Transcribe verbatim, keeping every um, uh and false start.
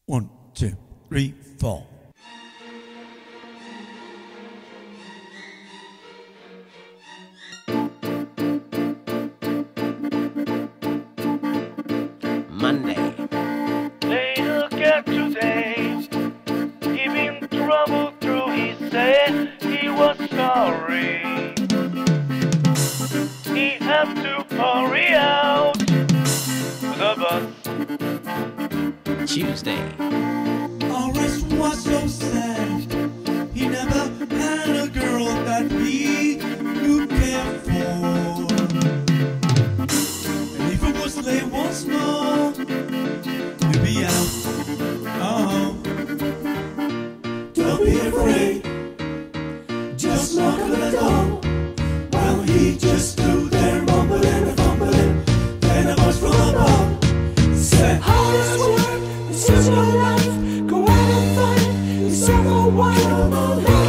One, two, three, four. Monday. They look at today, giving trouble through. He said he was sorry. He had to hurry out to the bus. Tuesday. Horace was so sad. He never had a girl that he could care for. And if it was late once more, he'd be out. Oh, don't be afraid. Just knock on the door. Well, he just stood there mumbling and fumbling. Then a voice from above said, Horace wimp, this is your life. Go out and fight. It's all the while.